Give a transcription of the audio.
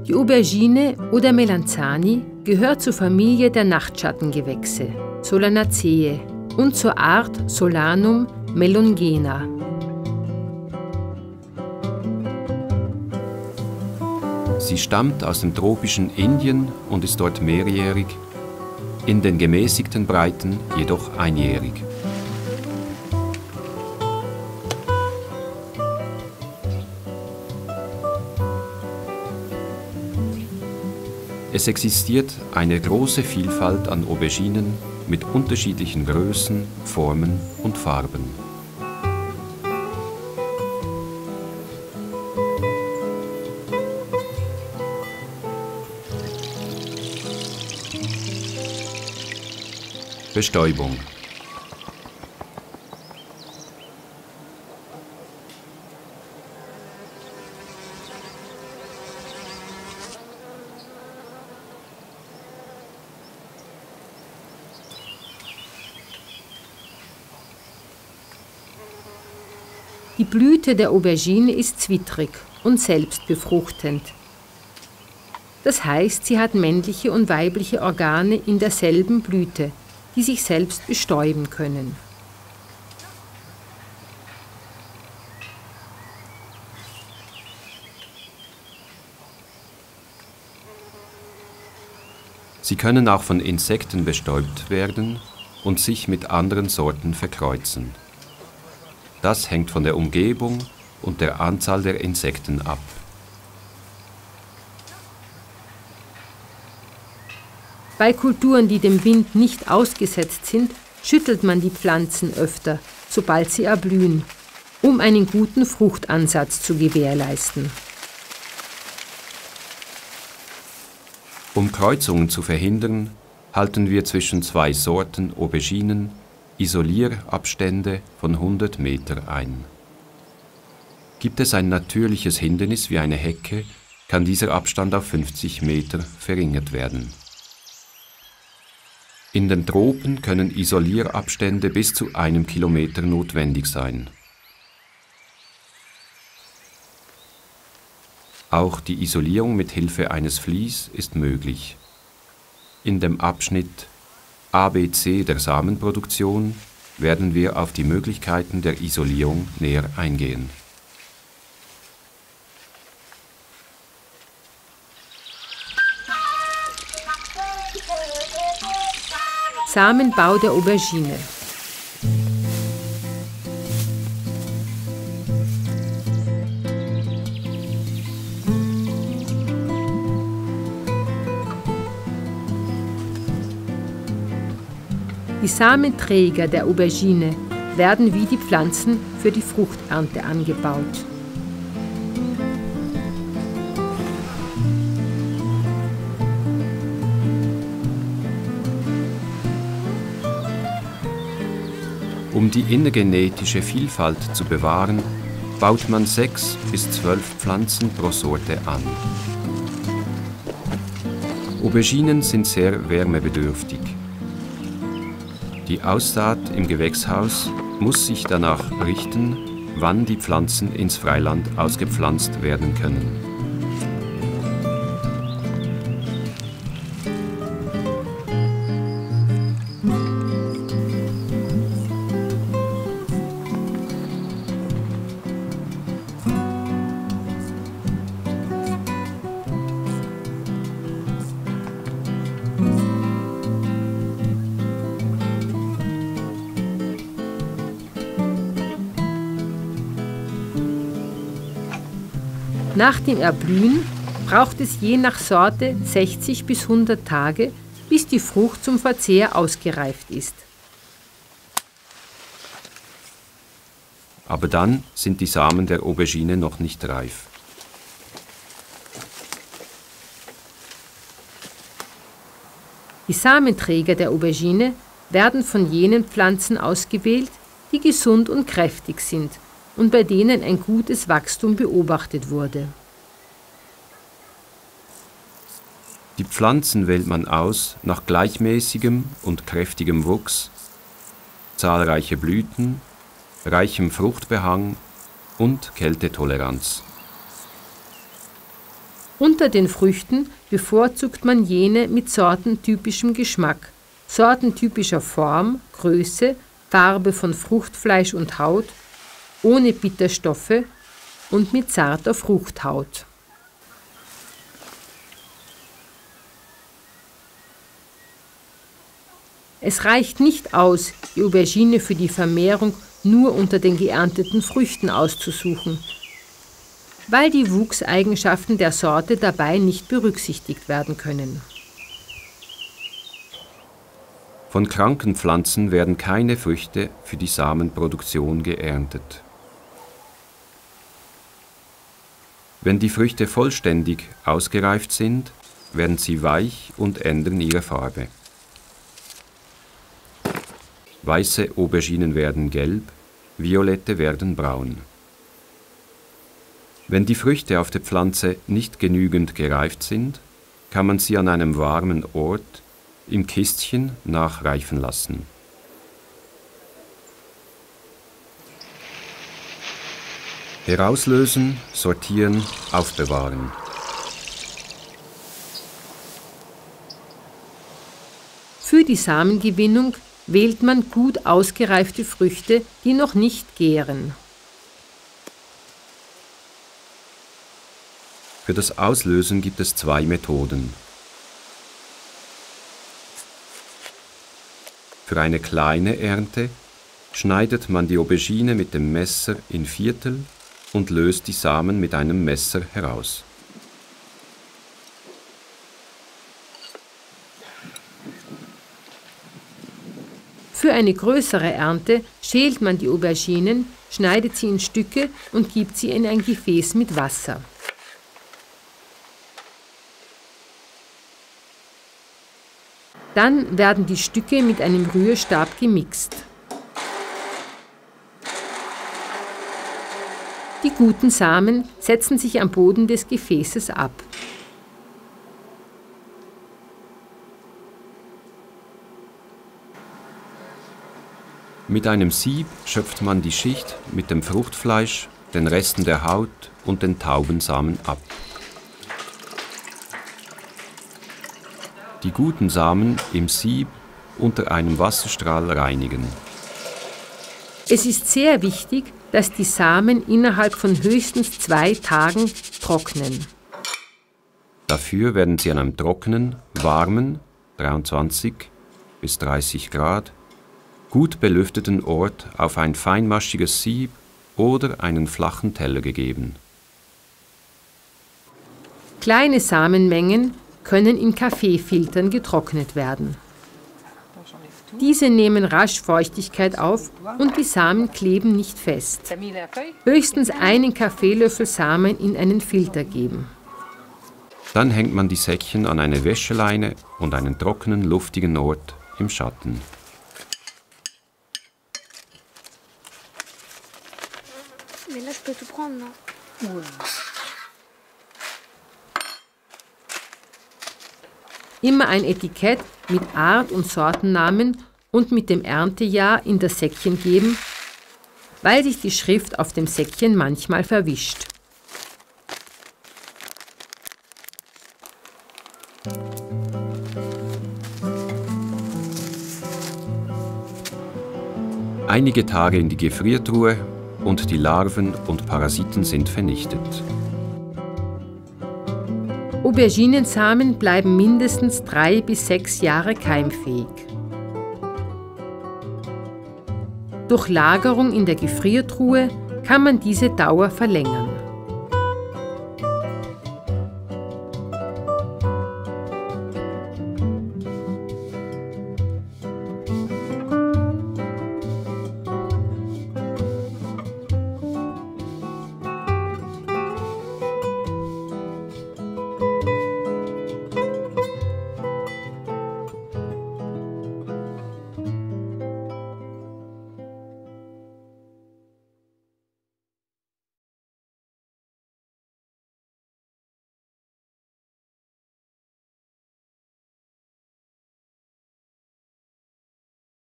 Die Aubergine oder Melanzani gehört zur Familie der Nachtschattengewächse, Solanaceae, und zur Art Solanum melongena. Sie stammt aus dem tropischen Indien und ist dort mehrjährig, in den gemäßigten Breiten jedoch einjährig. Es existiert eine große Vielfalt an Auberginen mit unterschiedlichen Größen, Formen und Farben. Bestäubung. Die Blüte der Aubergine ist zwittrig und selbstbefruchtend. Das heißt, sie hat männliche und weibliche Organe in derselben Blüte, die sich selbst bestäuben können. Sie können auch von Insekten bestäubt werden und sich mit anderen Sorten verkreuzen. Das hängt von der Umgebung und der Anzahl der Insekten ab. Bei Kulturen, die dem Wind nicht ausgesetzt sind, schüttelt man die Pflanzen öfter, sobald sie erblühen, um einen guten Fruchtansatz zu gewährleisten. Um Kreuzungen zu verhindern, halten wir zwischen zwei Sorten Auberginen Isolierabstände von 100 Meter ein. Gibt es ein natürliches Hindernis wie eine Hecke, kann dieser Abstand auf 50 Meter verringert werden. In den Tropen können Isolierabstände bis zu 1 Kilometer notwendig sein. Auch die Isolierung mit Hilfe eines Vlies ist möglich. In dem Abschnitt ABC der Samenproduktion werden wir auf die Möglichkeiten der Isolierung näher eingehen. Samenbau der Aubergine. Die Samenträger der Aubergine werden wie die Pflanzen für die Fruchternte angebaut. Um die innergenetische Vielfalt zu bewahren, baut man 6 bis 12 Pflanzen pro Sorte an. Auberginen sind sehr wärmebedürftig. Die Aussaat im Gewächshaus muss sich danach richten, wann die Pflanzen ins Freiland ausgepflanzt werden können. Nach dem Erblühen braucht es je nach Sorte 60 bis 100 Tage, bis die Frucht zum Verzehr ausgereift ist. Aber dann sind die Samen der Aubergine noch nicht reif. Die Samenträger der Aubergine werden von jenen Pflanzen ausgewählt, die gesund und kräftig sind und bei denen ein gutes Wachstum beobachtet wurde. Die Pflanzen wählt man aus nach gleichmäßigem und kräftigem Wuchs, zahlreiche Blüten, reichem Fruchtbehang und Kältetoleranz. Unter den Früchten bevorzugt man jene mit sortentypischem Geschmack, sortentypischer Form, Größe, Farbe von Fruchtfleisch und Haut, ohne Bitterstoffe und mit zarter Fruchthaut. Es reicht nicht aus, die Aubergine für die Vermehrung nur unter den geernteten Früchten auszusuchen, weil die Wuchseigenschaften der Sorte dabei nicht berücksichtigt werden können. Von kranken Pflanzen werden keine Früchte für die Samenproduktion geerntet. Wenn die Früchte vollständig ausgereift sind, werden sie weich und ändern ihre Farbe. Weiße Auberginen werden gelb, violette werden braun. Wenn die Früchte auf der Pflanze nicht genügend gereift sind, kann man sie an einem warmen Ort im Kistchen nachreifen lassen. Herauslösen, sortieren, aufbewahren. Für die Samengewinnung wählt man gut ausgereifte Früchte, die noch nicht gären. Für das Auslösen gibt es 2 Methoden. Für eine kleine Ernte schneidet man die Aubergine mit dem Messer in Viertel und löst die Samen mit einem Messer heraus. Für eine größere Ernte schält man die Auberginen, schneidet sie in Stücke und gibt sie in ein Gefäß mit Wasser. Dann werden die Stücke mit einem Rührstab gemixt. Die guten Samen setzen sich am Boden des Gefäßes ab. Mit einem Sieb schöpft man die Schicht mit dem Fruchtfleisch, den Resten der Haut und den Taubensamen ab. Die guten Samen im Sieb unter einem Wasserstrahl reinigen. Es ist sehr wichtig, dass die Samen innerhalb von höchstens 2 Tagen trocknen. Dafür werden sie an einem trockenen, warmen, 23 bis 30 Grad, gut belüfteten Ort auf ein feinmaschiges Sieb oder einen flachen Teller gegeben. Kleine Samenmengen können in Kaffeefiltern getrocknet werden. Diese nehmen rasch Feuchtigkeit auf und die Samen kleben nicht fest. Höchstens einen Kaffeelöffel Samen in einen Filter geben. Dann hängt man die Säckchen an eine Wäscheleine und einen trockenen, luftigen Ort im Schatten. Immer ein Etikett mit Art- und Sortennamen und mit dem Erntejahr in das Säckchen geben, weil sich die Schrift auf dem Säckchen manchmal verwischt. Einige Tage in die Gefriertruhe und die Larven und Parasiten sind vernichtet. Auberginensamen bleiben mindestens 3 bis 6 Jahre keimfähig. Durch Lagerung in der Gefriertruhe kann man diese Dauer verlängern.